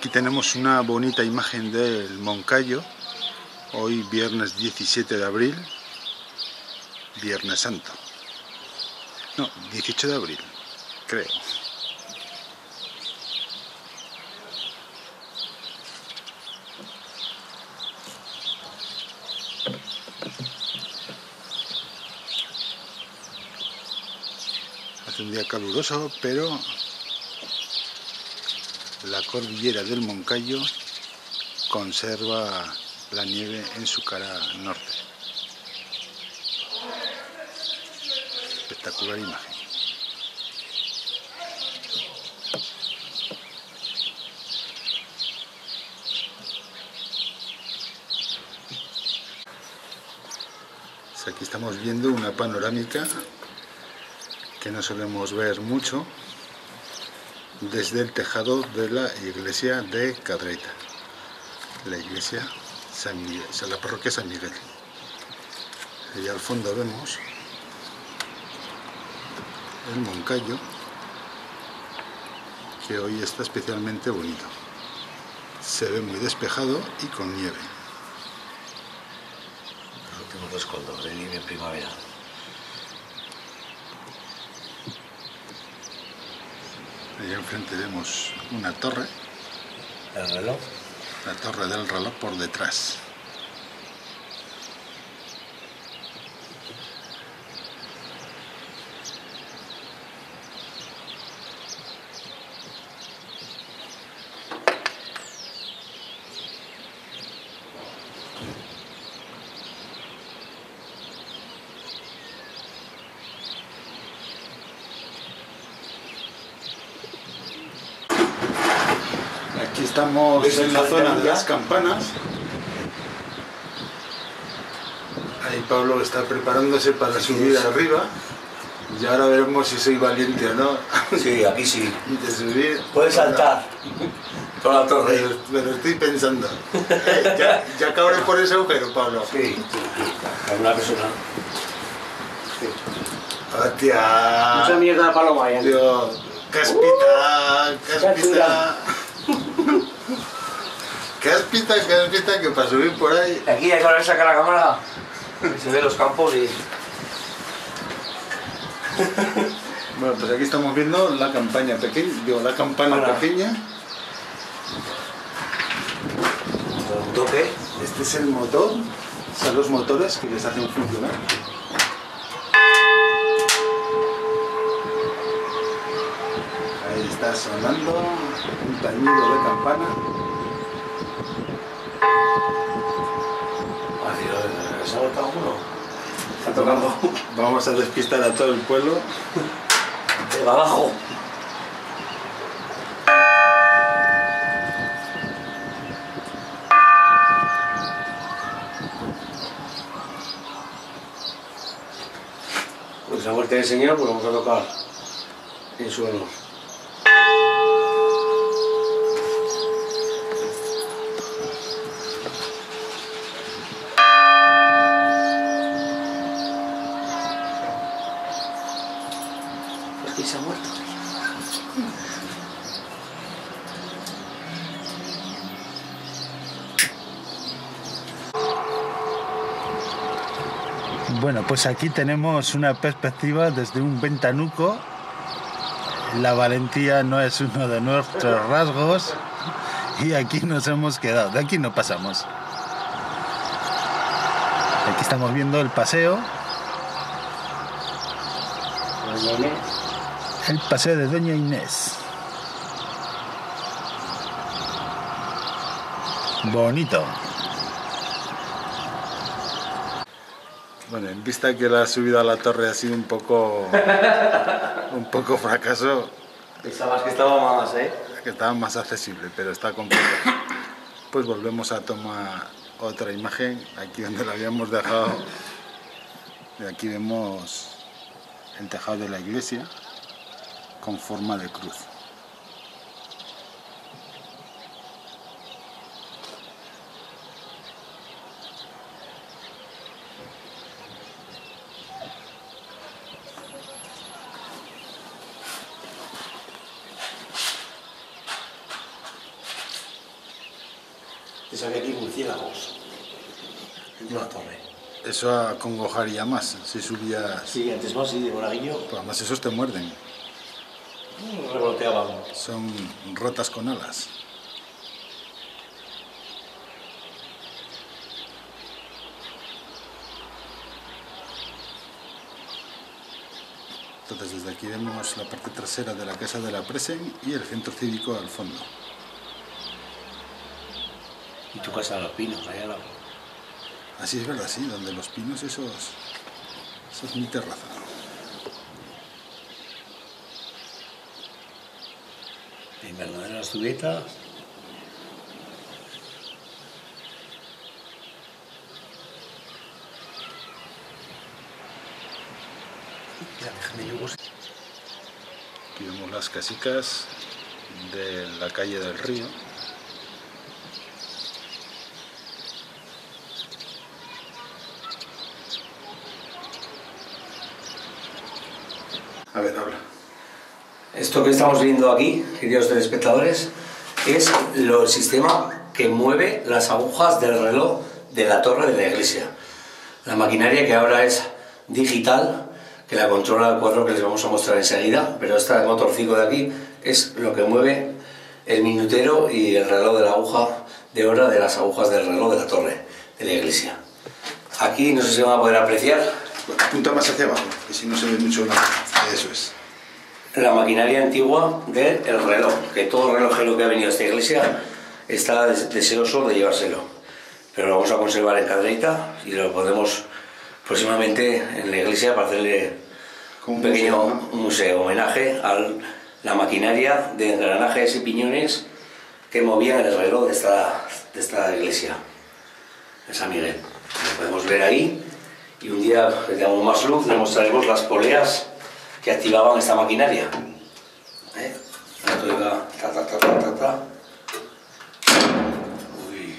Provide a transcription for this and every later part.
Aquí tenemos una bonita imagen del Moncayo, hoy viernes 17 de abril, Viernes Santo. No, 18 de abril, creo. Hace un día caluroso, pero la cordillera del Moncayo conserva la nieve en su cara norte. Espectacular imagen. Pues aquí estamos viendo una panorámica que no solemos ver mucho desde el tejado de la iglesia de Cadreita, la iglesia San Miguel, o sea, la parroquia San Miguel. Y al fondo vemos el Moncayo, que hoy está especialmente bonito. Se ve muy despejado y con nieve. Los últimos 2 condos de nieve en primavera. Allá enfrente vemos una torre. ¿El reloj? La torre del reloj por detrás. Aquí estamos en la zona de las campanas. Ahí Pablo está preparándose para subir arriba. Y ahora veremos si soy valiente o no. Sí, aquí sí. De subir. Puedes saltar por la torre. Pero estoy pensando. Ya cabré por ese agujero, Pablo. Sí, alguna persona. Sí. ¡Hostia! Mucha mierda de paloma ahí. Dios, cáspita. Cáspita, que para subir por ahí. Aquí hay que sacar la cámara. Se ven los campos y... Bueno, pues aquí estamos viendo la campaña pequeña, la campana pequeña. ¿Un toque? Este es el motor, son los motores que les hacen funcionar. Ahí está sonando un tañido de campana. ¿Se ha botado uno? Está tocando. Vamos a despistar a todo el pueblo. De abajo. Pues la muerte del Señor, pues vamos a tocar en su honor. Aquí se ha muerto. Bueno, pues aquí tenemos una perspectiva desde un ventanuco. La valentía no es uno de nuestros rasgos y aquí nos hemos quedado, de aquí no pasamos. Aquí estamos viendo el paseo. El paseo de Doña Inés. Bonito. Bueno, en vista que la subida a la torre ha sido un poco fracaso. Pensabas que estaba más, Que estaba más accesible, pero está complicado. Pues volvemos a tomar otra imagen, aquí donde la habíamos dejado. Y aquí vemos el tejado de la iglesia con forma de cruz. Pensaba que aquí murciélagos. En una torre. Eso acongojaría más si subías. Sí, antes más, sí, de monaguillo. Pues además esos te muerden. Revoloteaban. Son ratas con alas. Entonces desde aquí vemos la parte trasera de la casa de la Presen y el centro cívico al fondo. Y tu casa de los pinos, allá al lado. Así es verdad, sí, donde los pinos eso es mi terraza. En verdaderas tubetas. La Virgen de Yugos. Aquí vemos las casicas de la calle del río. A ver, habla. Esto que estamos viendo aquí, queridos telespectadores, es el sistema que mueve las agujas del reloj de la torre de la iglesia. La maquinaria que ahora es digital, que la controla el cuadro que les vamos a mostrar enseguida, pero este motorcito de aquí es lo que mueve el minutero y el reloj de la aguja de hora de las agujas del reloj de la torre de la iglesia. Aquí no sé si van a poder apreciar. Apunta más hacia abajo, que si no se ve mucho nada. Eso es. La maquinaria antigua del reloj, que todo relojero que ha venido a esta iglesia está deseoso de llevárselo. Pero lo vamos a conservar en Cadreita y lo pondremos próximamente en la iglesia para hacerle un pequeño museo, homenaje a la maquinaria de engranajes y piñones que movían el reloj de esta iglesia, de San Miguel. Lo podemos ver ahí. Y un día que tengamos más luz le mostraremos las poleas que activaban esta maquinaria. Esto iba ta, ta, ta, ta, ta, ta. Uy.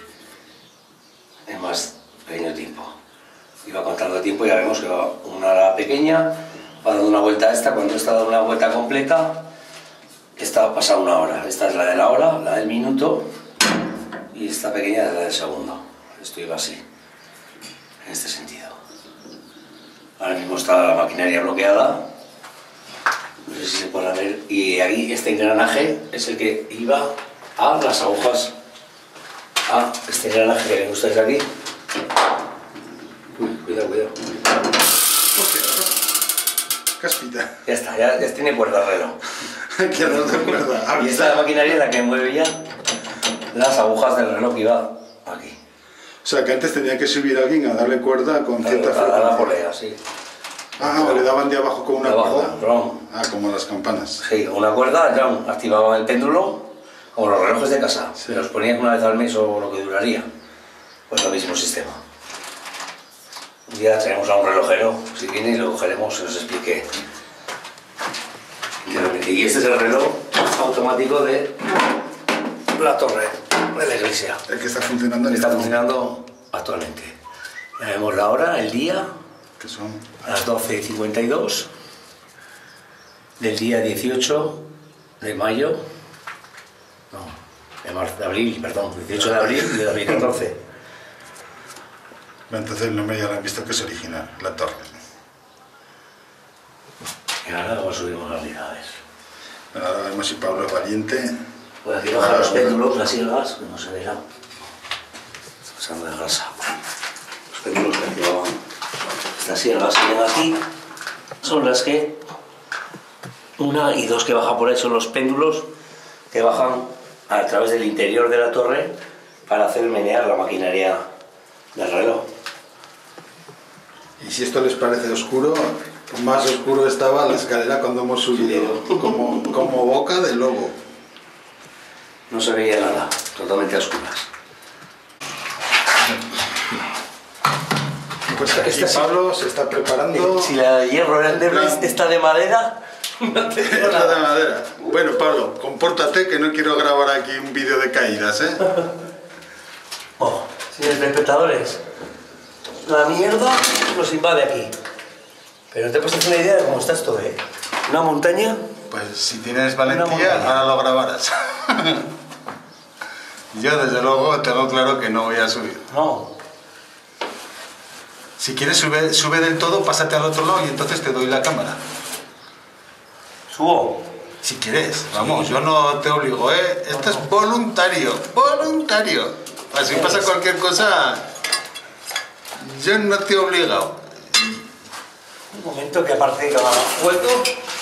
En más pequeño tiempo. Iba contando tiempo y ya vemos que va una hora pequeña, va dando una vuelta a esta, cuando está dando una vuelta completa, esta pasa una hora. Esta es la de la hora, la del minuto, y esta pequeña es la del segundo. Esto iba así, en este sentido. Ahora mismo está la maquinaria bloqueada, no sé si se podrá ver, y ahí este engranaje es el que iba a las agujas, a este engranaje que ven ustedes aquí. Uy, cuidado, cuidado. Hostia, caspita. Ya está, ya tiene cuerda el reloj. Aquí no te acuerdas. Y esta es la maquinaria la que mueve ya las agujas del reloj que iba aquí. O sea, que antes tenía que subir alguien a darle cuerda con cierta A la frecuencia. polea, sí. Ah, o le daban de abajo con una De abajo, cuerda. ron. Ah, como las campanas. Sí, una cuerda, ya activaban el péndulo, como los relojes de casa. Sí. Los ponían una vez al mes o lo que duraría. Pues el mismo sistema. Un día traemos a un relojero, si viene, y lo cogeremos y nos explique. Y este es el reloj automático de la torre de la iglesia. El que está funcionando. Está funcionando actualmente. Ya vemos la hora, el día, Que son... a las 12:52 del día 18 de mayo, no, de abril, perdón, 18 de abril de 2014. Entonces el nombre ya lo han visto que es original, la torre. Y ahora vamos a subir unas unidades. Bueno, ahora vemos si Pablo es valiente. Pues aquí bajan los péndulos, las silgas, que no se verán. Pasando de grasa. Los péndulos que activaban. Estas silgas que ven aquí son las que, una y dos que bajan por ahí, son los péndulos que bajan a través del interior de la torre para hacer menear la maquinaria del reloj. Y si esto les parece oscuro, más oscuro estaba la escalera cuando hemos subido. Como boca de lobo. No se veía nada, totalmente a oscuras. Pues aquí Esta sí. Pablo se está preparando. Si la de hierro era endeble, esta de madera, no te digo Esta de nada. madera. Bueno, Pablo, compórtate que no quiero grabar aquí un vídeo de caídas, ¿eh? Oh, señores espectadores, la mierda nos invade aquí. Pero te puedes hacer una idea de cómo está esto, ¿eh? Una montaña. Pues si tienes Una valentía, montaña. ahora lo grabarás. Yo desde luego tengo claro que no voy a subir. No. Si quieres sube del todo, pásate al otro lado y entonces te doy la cámara. ¿Subo? Si quieres, vamos, yo no te obligo, ¿eh? Esto es voluntario, voluntario. Si pasa cualquier cosa, yo no te he obligado. Un momento que aparte de cada hueco.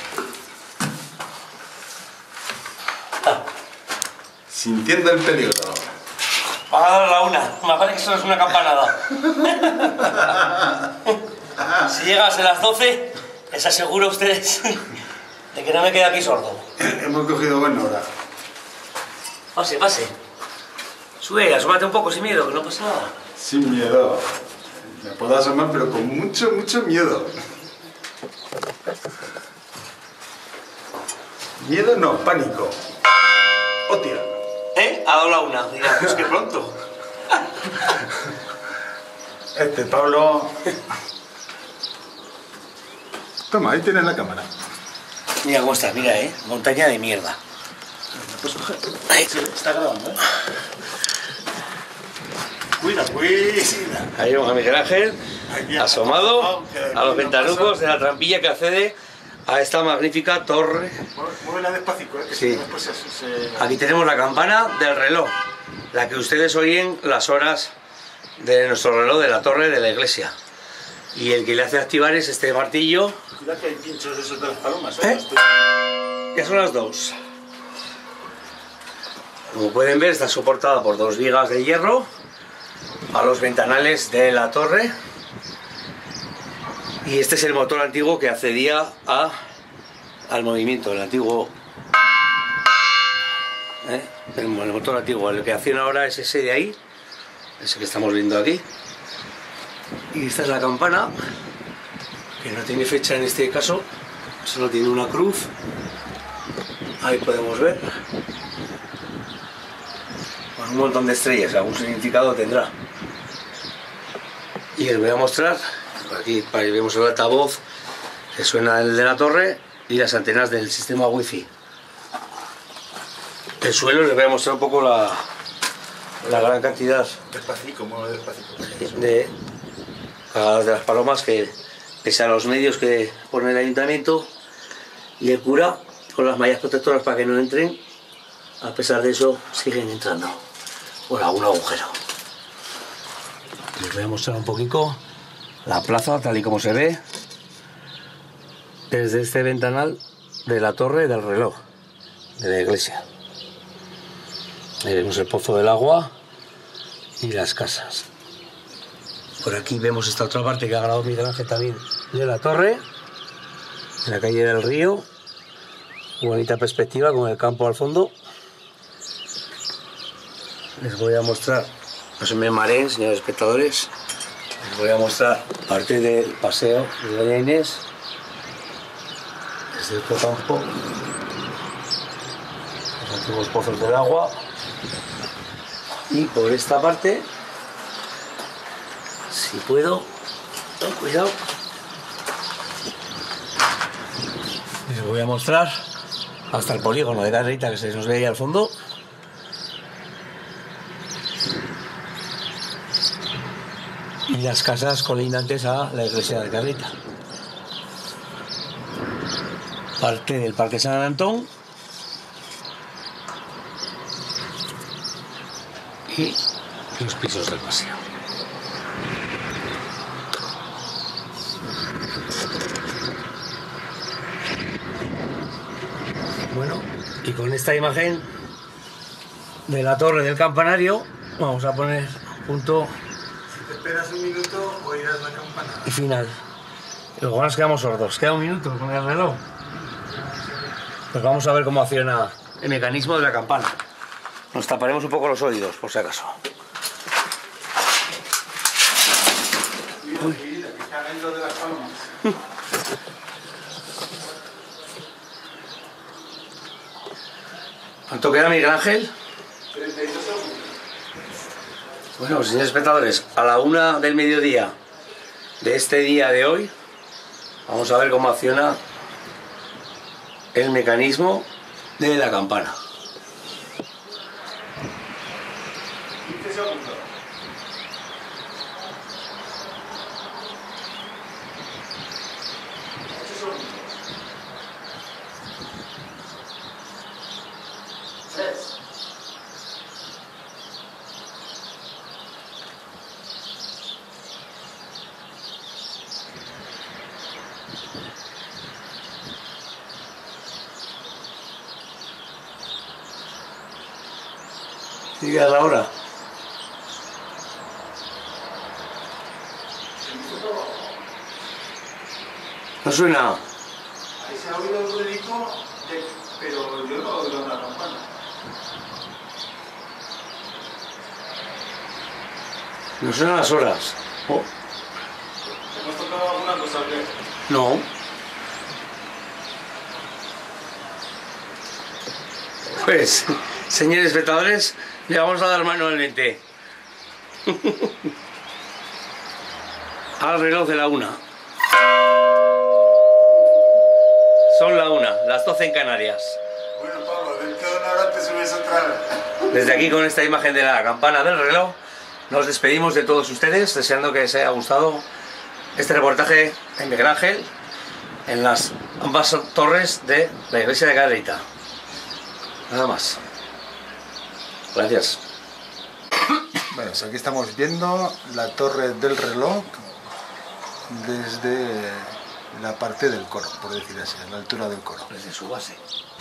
Sintiendo el peligro. Va a dar la una. Más vale que solo es una campanada. Si llegas a las 12, les aseguro a ustedes de que no me quedo aquí sordo. Hemos cogido buena hora. Pase, pase. Sube, asómate un poco sin miedo, que no pasa nada. Sin miedo. Me puedo asomar, pero con mucho, mucho miedo. Miedo no, pánico. Hostia. Ha dado la una. Diga, pues que pronto. Pablo... Toma, ahí tienes la cámara. Mira cómo está, mira, montaña de mierda. Pues coge. Ahí. Sí, está grabando, Cuida, cuida. Ahí vemos a Miguel Ángel, asomado a los ventanucos de la trampilla que accede a esta magnífica torre. Muévela despacito, que Sí. después se... Aquí tenemos la campana del reloj, la que ustedes oyen las horas de nuestro reloj de la torre de la iglesia. Y el que le hace activar es este martillo. Cuidado que hay pinchos esos de las palomas, Que son las dos. Como pueden ver, está soportada por 2 vigas de hierro a los ventanales de la torre. Y este es el motor antiguo que accedía al movimiento, el antiguo. El motor antiguo, el que acciona ahora es ese de ahí, ese que estamos viendo aquí. Y esta es la campana, que no tiene fecha en este caso, solo tiene una cruz. Ahí podemos ver. Con un montón de estrellas, algún significado tendrá. Y les voy a mostrar, aquí vemos el altavoz que suena el de la torre y las antenas del sistema wifi. El suelo les voy a mostrar un poco la gran cantidad Despacito, mueve despacito. de cagadas de las palomas que, pese a los medios que pone el ayuntamiento y el cura con las mallas protectoras para que no entren, a pesar de eso siguen entrando por algún agujero. Les voy a mostrar un poquito la plaza tal y como se ve desde este ventanal de la torre del reloj de la iglesia. Ahí vemos el pozo del agua y las casas. Por aquí vemos esta otra parte que ha grabado Miguel Ángel también de la torre, en la calle del río. Bonita perspectiva con el campo al fondo. Les voy a mostrar, no se me mareen, señores espectadores, les voy a mostrar parte del paseo de Doña Inés desde este campo, los antiguos pozos del agua. Y por esta parte, si puedo, cuidado, les voy a mostrar hasta el polígono de Carrita que se nos ve ahí al fondo. Y las casas colindantes a la iglesia de Carrita. Parte del Parque San Antón. Y los pisos del paseo. Bueno, y con esta imagen de la torre del campanario vamos a poner punto Esperas un minuto, oirás la campana. y final. Y luego nos quedamos sordos. Queda un minuto con el reloj. Pues vamos a ver cómo acciona el mecanismo de la campana. Nos taparemos un poco los oídos, por si acaso. Uy, que está dentro de las palomas. ¿Cuánto queda, Miguel Ángel? 32 segundos. Bueno, señores espectadores, a la 1 del mediodía de este día de hoy, vamos a ver cómo acciona el mecanismo de la campana. segundos. Sigue a la hora. No suena. Ahí se ha oído el ruidito, pero yo no oigo una campana. No suenan las horas. Oh. ¿Hemos tocado alguna cosa que? No. Pues, señores espectadores, le vamos a dar manualmente al reloj de la 1. Son la 1, las 12 en Canarias. Bueno, Pablo, dentro de una hora te subes otra vez. Desde aquí, con esta imagen de la campana del reloj, nos despedimos de todos ustedes, deseando que les haya gustado este reportaje en Miguel Ángel, en las ambas torres de la iglesia de Cadereyta. Nada más. Gracias. Bueno, pues aquí estamos viendo la torre del reloj desde la parte del coro, por decir así, a la altura del coro. Desde su base.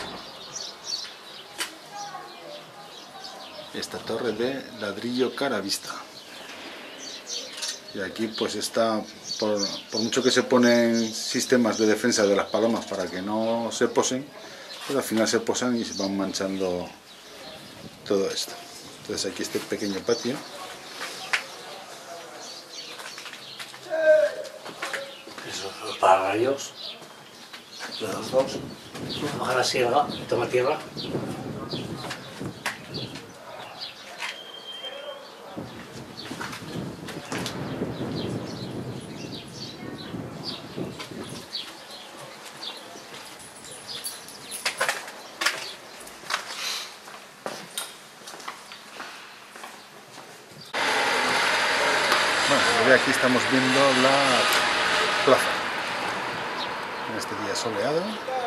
Esta torre de ladrillo cara vista. Y aquí pues está, por mucho que se ponen sistemas de defensa de las palomas para que no se posen, pero al final se posan y se van manchando todo esto. Entonces aquí este pequeño patio. Esos son los pararrayos. Los dos. Baja la sierra, toma tierra. Bueno, aquí estamos viendo la plaza en este día soleado.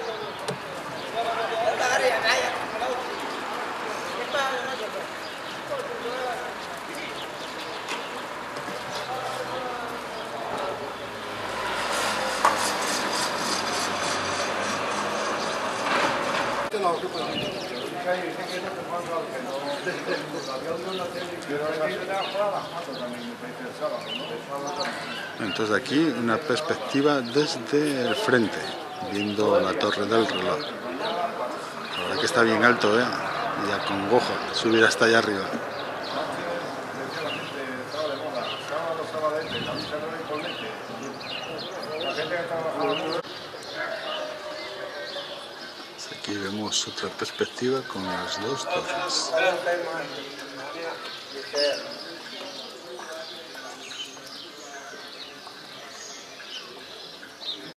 Entonces aquí una perspectiva desde el frente, viendo la torre del reloj. La verdad que está bien alto, ¿eh? Y acongoja subir hasta allá arriba. Aquí vemos otra perspectiva con las dos torres.